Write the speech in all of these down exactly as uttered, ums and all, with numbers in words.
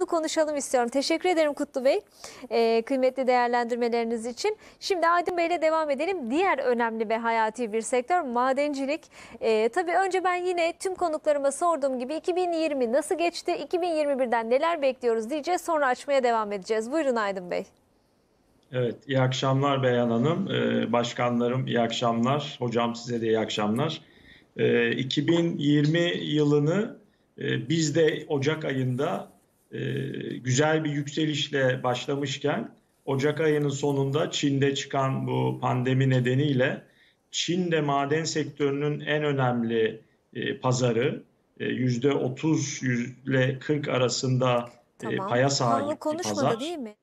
konuşalım istiyorum. Teşekkür ederim Kutlu Bey, e, kıymetli değerlendirmeleriniz için. Şimdi Aydın Bey ile devam edelim. Diğer önemli ve hayati bir sektör madencilik. E, tabii önce ben yine tüm konuklarıma sorduğum gibi iki bin yirmi nasıl geçti, iki bin yirmi birden neler bekliyoruz diyeceğiz. Sonra açmaya devam edeceğiz. Buyurun Aydın Bey. Evet, iyi akşamlar Beyhan Hanım. Ee, başkanlarım iyi akşamlar. Hocam size de iyi akşamlar. Ee, iki bin yirmi yılını e, biz de Ocak ayında e, güzel bir yükselişle başlamışken Ocak ayının sonunda Çin'de çıkan bu pandemi nedeniyle Çin'de maden sektörünün en önemli e, pazarı e, yüzde otuz ile kırk arasında e, Tamam. paya Kanlı sahip bir konuşmadı pazar. değil mi?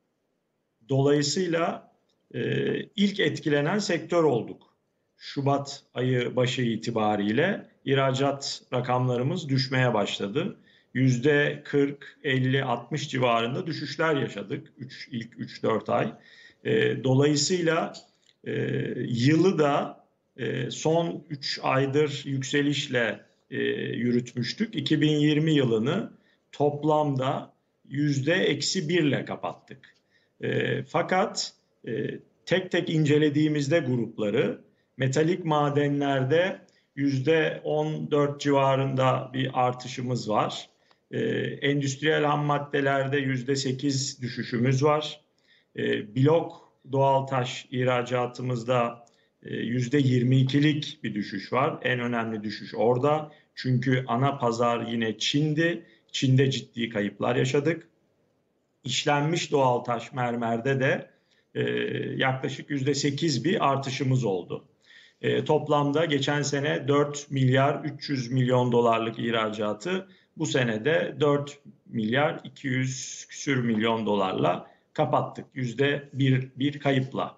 Dolayısıyla e, ilk etkilenen sektör olduk. Şubat ayı başı itibariyle ihracat rakamlarımız düşmeye başladı. yüzde kırk, elli, altmış civarında düşüşler yaşadık üç, ilk üç dört ay. E, dolayısıyla e, yılı da e, son üç aydır yükselişle e, yürütmüştük. iki bin yirmi yılını toplamda yüzde eksi bir ile kapattık. E, fakat e, tek tek incelediğimizde grupları metalik madenlerde yüzde on dört civarında bir artışımız var. E, endüstriyel ham maddelerde yüzde sekiz düşüşümüz var. E, blok doğal taş ihracatımızda e, yüzde yirmi ikilik bir düşüş var. En önemli düşüş orada. Çünkü ana pazar yine Çin'di. Çin'de ciddi kayıplar yaşadık. İşlenmiş doğal taş mermerde de e, yaklaşık yüzde sekiz bir artışımız oldu. E, toplamda geçen sene dört milyar üç yüz milyon dolarlık ihracatı bu sene de dört milyar iki yüz küsür milyon dolarla kapattık. yüzde bir, bir kayıpla.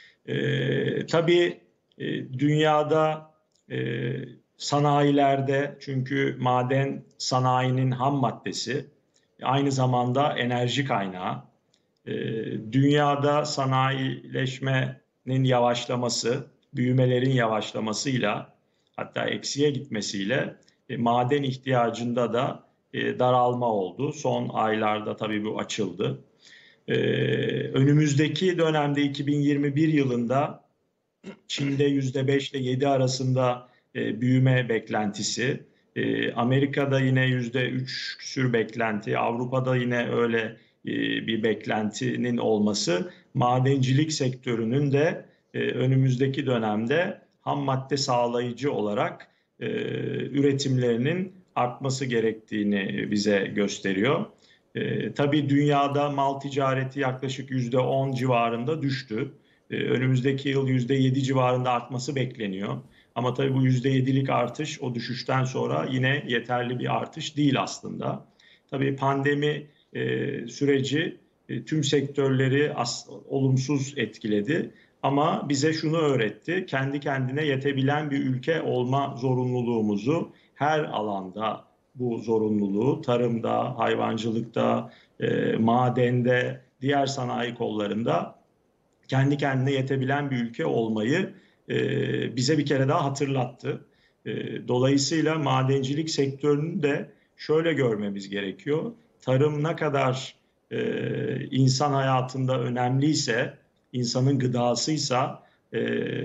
E, tabii e, dünyada e, sanayilerde, çünkü maden sanayinin ham maddesi, aynı zamanda enerji kaynağı. Ee, dünyada sanayileşmenin yavaşlaması, büyümelerin yavaşlamasıyla, hatta eksiye gitmesiyle e, maden ihtiyacında da e, daralma oldu. Son aylarda tabii bu açıldı. Ee, önümüzdeki dönemde iki bin yirmi bir yılında Çin'de yüzde beş ile yedi arasında e, büyüme beklentisi. E, Amerika'da yine yüzde üç küsür beklenti, Avrupa'da yine öyle e, bir beklentinin olması madencilik sektörünün de e, önümüzdeki dönemde ham madde sağlayıcı olarak e, üretimlerinin artması gerektiğini bize gösteriyor. E, tabii dünyada mal ticareti yaklaşık yüzde on civarında düştü. E, önümüzdeki yıl yüzde yedi civarında artması bekleniyor. Ama tabii bu yüzde yedilik artış o düşüşten sonra yine yeterli bir artış değil aslında. Tabii pandemi e, süreci e, tüm sektörleri as, olumsuz etkiledi. Ama bize şunu öğretti: kendi kendine yetebilen bir ülke olma zorunluluğumuzu, her alanda bu zorunluluğu, tarımda, hayvancılıkta, e, madende, diğer sanayi kollarında kendi kendine yetebilen bir ülke olmayı e, bize bir kere daha hatırlattı. E, dolayısıyla madencilik sektörünü de şöyle görmemiz gerekiyor. Tarım ne kadar e, insan hayatında önemliyse, insanın gıdasıysa, e,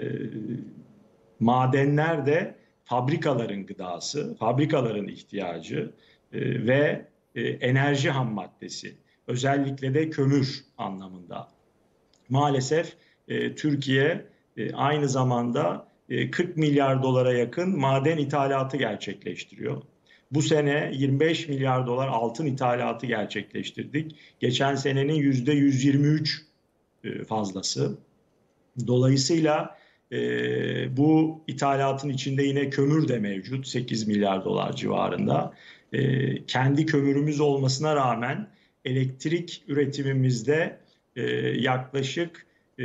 madenler de fabrikaların gıdası, fabrikaların ihtiyacı e, ve e, enerji ham maddesi. Özellikle de kömür anlamında. Maalesef e, Türkiye e, aynı zamanda e, kırk milyar dolara yakın maden ithalatı gerçekleştiriyor. Bu sene yirmi beş milyar dolar altın ithalatı gerçekleştirdik. Geçen senenin yüzde yüz yirmi üç e, fazlası. Dolayısıyla e, bu ithalatın içinde yine kömür de mevcut, sekiz milyar dolar civarında. E, kendi kömürümüz olmasına rağmen elektrik üretimimizde e, yaklaşık e,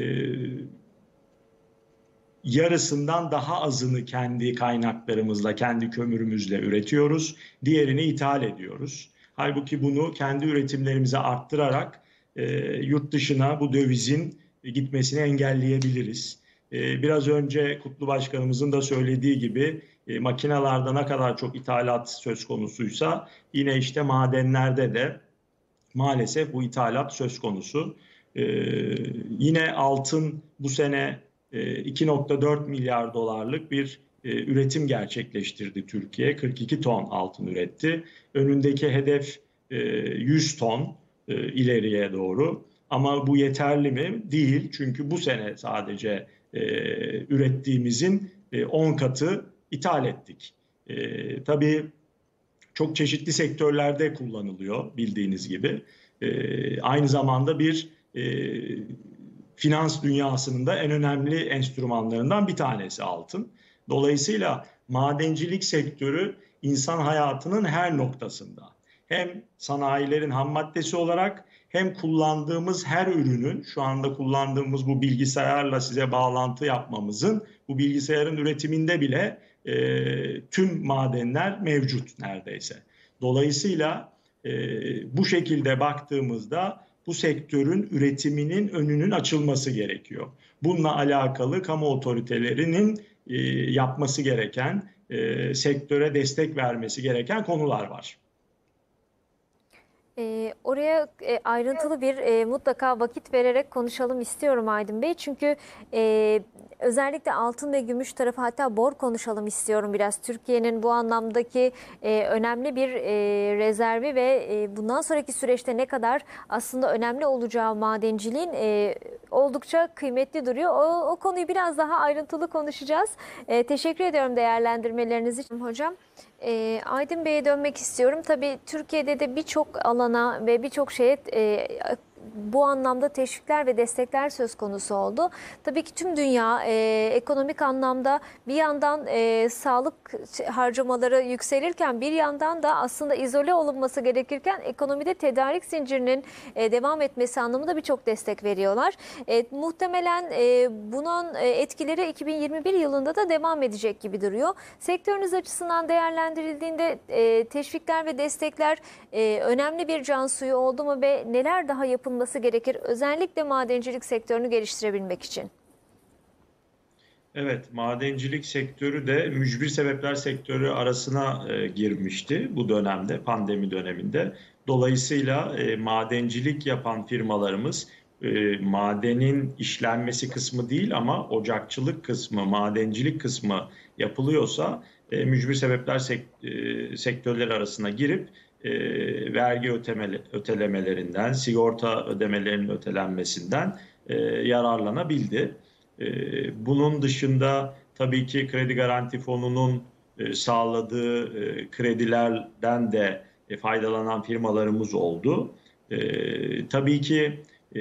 yarısından daha azını kendi kaynaklarımızla, kendi kömürümüzle üretiyoruz. Diğerini ithal ediyoruz. Halbuki bunu kendi üretimlerimizi arttırarak e, yurt dışına bu dövizin gitmesini engelleyebiliriz. E, biraz önce Kutlu Başkanımızın da söylediği gibi e, makinalarda ne kadar çok ithalat söz konusuysa yine işte madenlerde de maalesef bu ithalat söz konusu. Ee, yine altın bu sene e, iki nokta dört milyar dolarlık bir e, üretim gerçekleştirdi Türkiye. kırk iki ton altın üretti. Önündeki hedef e, yüz ton e, ileriye doğru. Ama bu yeterli mi? Değil. Çünkü bu sene sadece e, ürettiğimizin e, on katı ithal ettik. E, tabii çok çeşitli sektörlerde kullanılıyor bildiğiniz gibi. E, aynı zamanda bir e, finans dünyasının da en önemli enstrümanlarından bir tanesi altın. Dolayısıyla madencilik sektörü insan hayatının her noktasında. Hem sanayilerin ham maddesi olarak hem kullandığımız her ürünün, şu anda kullandığımız bu bilgisayarla size bağlantı yapmamızın, bu bilgisayarın üretiminde bile e, tüm madenler mevcut neredeyse. Dolayısıyla e, bu şekilde baktığımızda bu sektörün üretiminin önünün açılması gerekiyor. Bununla alakalı kamu otoritelerinin e, yapması gereken, e, sektöre destek vermesi gereken konular var. E, oraya e, ayrıntılı bir e, mutlaka vakit vererek konuşalım istiyorum Aydın Bey. Çünkü e, özellikle altın ve gümüş tarafı, hatta bor konuşalım istiyorum biraz. Türkiye'nin bu anlamdaki e, önemli bir e, rezervi ve e, bundan sonraki süreçte ne kadar aslında önemli olacağı madenciliğin e, oldukça kıymetli duruyor. O, o konuyu biraz daha ayrıntılı konuşacağız. E, teşekkür ediyorum değerlendirmeleriniz için hocam. E, Aydın Bey'e dönmek istiyorum. Tabii Türkiye'de de birçok alana ve birçok şeye e, bu anlamda teşvikler ve destekler söz konusu oldu. Tabii ki tüm dünya e, ekonomik anlamda bir yandan e, sağlık harcamaları yükselirken bir yandan da aslında izole olunması gerekirken ekonomide tedarik zincirinin e, devam etmesi anlamında birçok destek veriyorlar. E, muhtemelen e, bunun e, etkileri iki bin yirmi bir yılında da devam edecek gibi duruyor. Sektörünüz açısından değerlendirildiğinde e, teşvikler ve destekler e, önemli bir can suyu oldu mu ve neler daha yapılması gerekir özellikle madencilik sektörünü geliştirebilmek için? Evet, madencilik sektörü de mücbir sebepler sektörü arasına e, girmişti bu dönemde, pandemi döneminde. Dolayısıyla e, madencilik yapan firmalarımız e, madenin işlenmesi kısmı değil ama ocakçılık kısmı, madencilik kısmı yapılıyorsa e, mücbir sebepler sek, e, sektörleri arasına girip e, vergi ötemeli, ötelemelerinden, sigorta ödemelerinin ötelenmesinden e, yararlanabildi. Bunun dışında tabii ki Kredi Garanti Fonu'nun sağladığı kredilerden de faydalanan firmalarımız oldu. Tabii ki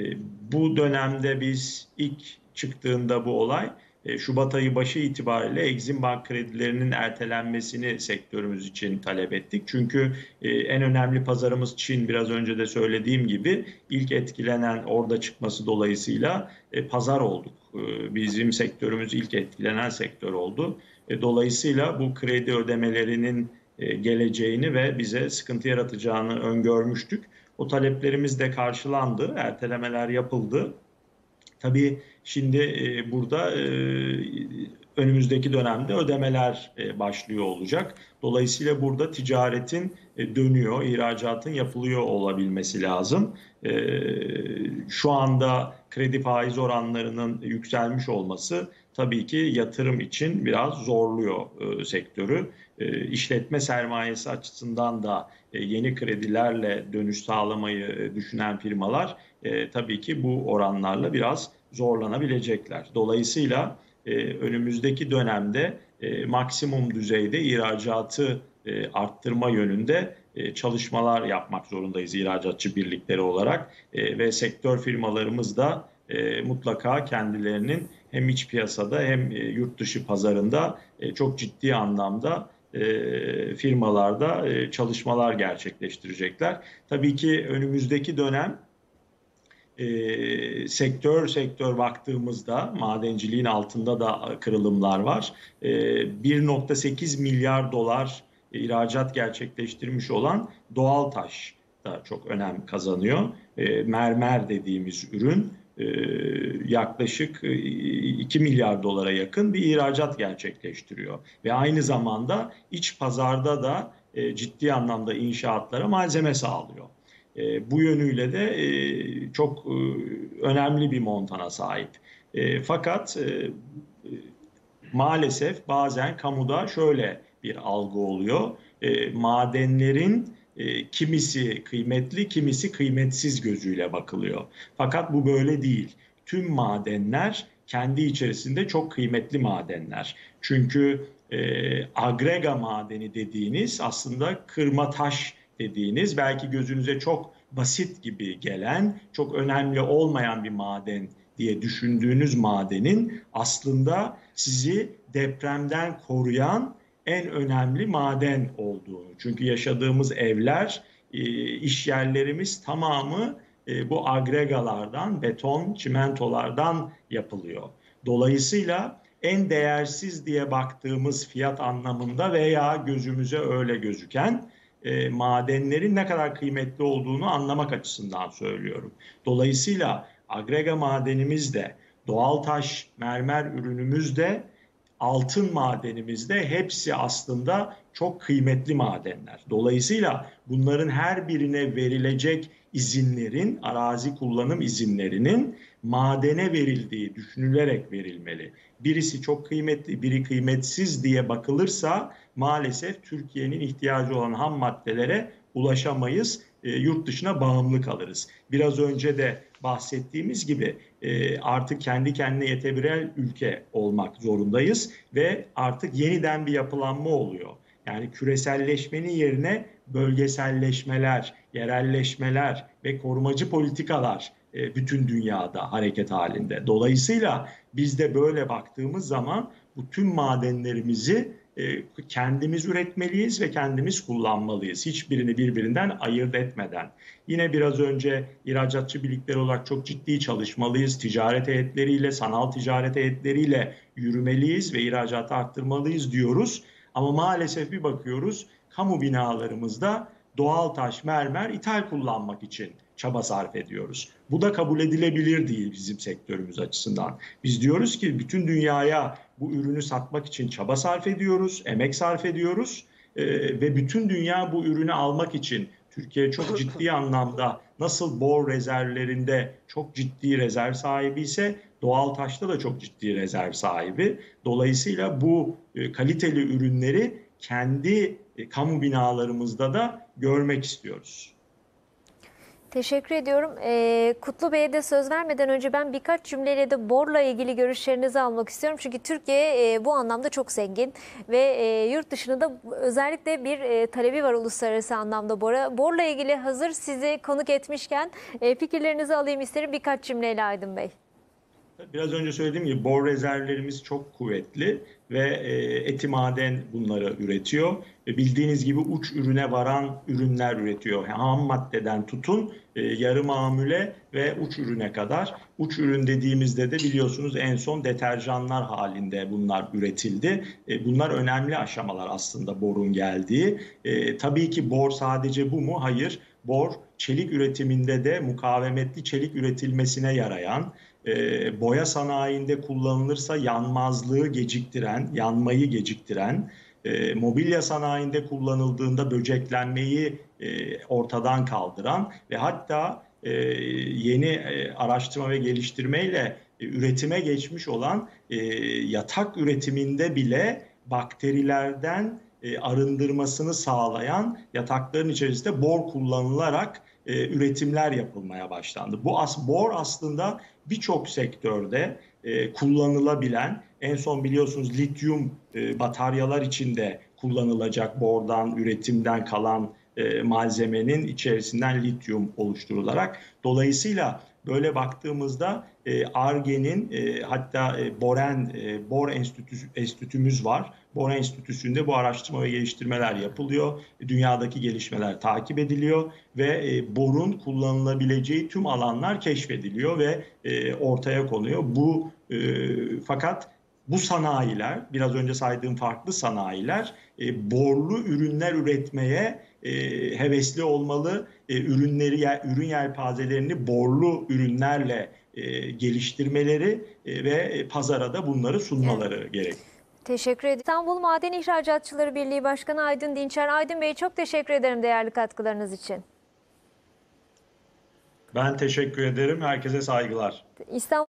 bu dönemde biz ilk çıktığında bu olay Şubat ayı başı itibariyle Exim Bank kredilerinin ertelenmesini sektörümüz için talep ettik. Çünkü en önemli pazarımız Çin, biraz önce de söylediğim gibi ilk etkilenen, orada çıkması dolayısıyla pazar olduk. Bizim sektörümüz ilk etkilenen sektör oldu. Dolayısıyla bu kredi ödemelerinin geleceğini ve bize sıkıntı yaratacağını öngörmüştük. O taleplerimiz de karşılandı, ertelemeler yapıldı. Tabii şimdi e, burada e, önümüzdeki dönemde ödemeler e, başlıyor olacak. Dolayısıyla burada ticaretin e, dönüyor, ihracatın yapılıyor olabilmesi lazım. E, şu anda kredi faiz oranlarının yükselmiş olması tabii ki yatırım için biraz zorluyor e, sektörü. E, işletme sermayesi açısından da e, yeni kredilerle dönüş sağlamayı e, düşünen firmalar e, tabii ki bu oranlarla biraz zorlanabilecekler. Dolayısıyla e, önümüzdeki dönemde e, maksimum düzeyde ihracatı e, arttırma yönünde e, çalışmalar yapmak zorundayız ihracatçı birlikleri olarak e, ve sektör firmalarımız da e, mutlaka kendilerinin hem iç piyasada hem e, yurt dışı pazarında e, çok ciddi anlamda e, firmalarda e, çalışmalar gerçekleştirecekler. Tabii ki önümüzdeki dönem E, sektör sektör baktığımızda madenciliğin altında da kırılımlar var. E, bir nokta sekiz milyar dolar ihracat gerçekleştirmiş olan doğal taş da çok önem kazanıyor. E, mermer dediğimiz ürün e, yaklaşık iki milyar dolara yakın bir ihracat gerçekleştiriyor. Ve aynı zamanda iç pazarda da e, ciddi anlamda inşaatlara malzeme sağlıyor. E, bu yönüyle de e, çok e, önemli bir montana sahip. E, fakat e, maalesef bazen kamuda şöyle bir algı oluyor. E, madenlerin e, kimisi kıymetli, kimisi kıymetsiz gözüyle bakılıyor. Fakat bu böyle değil. Tüm madenler kendi içerisinde çok kıymetli madenler. Çünkü e, agrega madeni dediğiniz aslında kırma taş dediğiniz belki gözünüze çok basit gibi gelen, çok önemli olmayan bir maden diye düşündüğünüz madenin aslında sizi depremden koruyan en önemli maden olduğunu. Çünkü yaşadığımız evler, e, iş yerlerimiz tamamı e, bu agregalardan, beton, çimentolardan yapılıyor. Dolayısıyla en değersiz diye baktığımız fiyat anlamında veya gözümüze öyle gözüken e, madenlerin ne kadar kıymetli olduğunu anlamak açısından söylüyorum. Dolayısıyla agrega madenimiz de, doğal taş, mermer ürünümüz de, altın madenimiz de hepsi aslında çok kıymetli madenler. Dolayısıyla bunların her birine verilecek izinlerin, arazi kullanım izinlerinin madene verildiği düşünülerek verilmeli. Birisi çok kıymetli, biri kıymetsiz diye bakılırsa maalesef Türkiye'nin ihtiyacı olan ham maddelere ulaşamayız, e, yurt dışına bağımlı kalırız. Biraz önce de bahsettiğimiz gibi e, artık kendi kendine yetebilen ülke olmak zorundayız ve artık yeniden bir yapılanma oluyor. Yani küreselleşmenin yerine bölgeselleşmeler, yerelleşmeler ve korumacı politikalar e, bütün dünyada hareket halinde. Dolayısıyla biz de böyle baktığımız zaman bu tüm madenlerimizi e, kendimiz üretmeliyiz ve kendimiz kullanmalıyız. Hiçbirini birbirinden ayırt etmeden. Yine biraz önce ihracatçı birlikleri olarak çok ciddi çalışmalıyız. Ticaret heyetleriyle, sanal ticaret heyetleriyle yürümeliyiz ve ihracatı arttırmalıyız diyoruz. Ama maalesef bir bakıyoruz, kamu binalarımızda doğal taş, mermer, ithal kullanmak için çaba sarf ediyoruz. Bu da kabul edilebilir değil bizim sektörümüz açısından. Biz diyoruz ki bütün dünyaya bu ürünü satmak için çaba sarf ediyoruz, emek sarf ediyoruz ee, ve bütün dünya bu ürünü almak için Türkiye çok ciddi anlamda nasıl bor rezervlerinde çok ciddi rezerv sahibi ise doğal taşta da çok ciddi rezerv sahibi. Dolayısıyla bu e, kaliteli ürünleri kendi e, kamu binalarımızda da görmek istiyoruz. Teşekkür ediyorum. Ee, Kutlu Bey'e de söz vermeden önce ben birkaç cümleyle de borla ilgili görüşlerinizi almak istiyorum. Çünkü Türkiye e, bu anlamda çok zengin ve e, yurt dışında da özellikle bir e, talebi var uluslararası anlamda bora. Borla ilgili hazır sizi konuk etmişken e, fikirlerinizi alayım isterim birkaç cümleyle Aydın Bey. Biraz önce söylediğim gibi bor rezervlerimiz çok kuvvetli ve e, Eti-Maden bunları üretiyor. E, bildiğiniz gibi uç ürüne varan ürünler üretiyor. Yani ham maddeden tutun e, yarı mamule ve uç ürüne kadar. Uç ürün dediğimizde de biliyorsunuz en son deterjanlar halinde bunlar üretildi. E, bunlar önemli aşamalar aslında borun geldiği. E, tabii ki bor sadece bu mu? Hayır. Bor çelik üretiminde de mukavemetli çelik üretilmesine yarayan, e, boya sanayinde kullanılırsa yanmazlığı geciktiren, yanmayı geciktiren, e, mobilya sanayinde kullanıldığında böceklenmeyi e, ortadan kaldıran ve hatta e, yeni e, araştırma ve geliştirmeyle e, üretime geçmiş olan e, yatak üretiminde bile bakterilerden e, arındırmasını sağlayan yatakların içerisinde bor kullanılarak e, üretimler yapılmaya başlandı. Bu as, bor aslında birçok sektörde e, kullanılabilen, en son biliyorsunuz lityum e, bataryalar içinde kullanılacak bordan, üretimden kalan e, malzemenin içerisinden lityum oluşturularak. Dolayısıyla böyle baktığımızda Ar-Ge'nin e, hatta e, Boren, e, Bor Enstitüsü, Enstitümüz var. Bor Enstitüsü'nde bu araştırma ve geliştirmeler yapılıyor. Dünyadaki gelişmeler takip ediliyor ve e, borun kullanılabileceği tüm alanlar keşfediliyor ve e, ortaya konuyor. Bu e, fakat bu sanayiler, biraz önce saydığım farklı sanayiler e, borlu ürünler üretmeye e, hevesli olmalı. E, ürünleri, ürün yelpazelerini borlu ürünlerle e, geliştirmeleri e, ve pazara da bunları sunmaları evet. gerekiyor. Teşekkür ederim. İstanbul Maden İhracatçıları Birliği Başkanı Aydın Dinçer. Aydın Bey çok teşekkür ederim değerli katkılarınız için. Ben teşekkür ederim. Herkese saygılar. İstanbul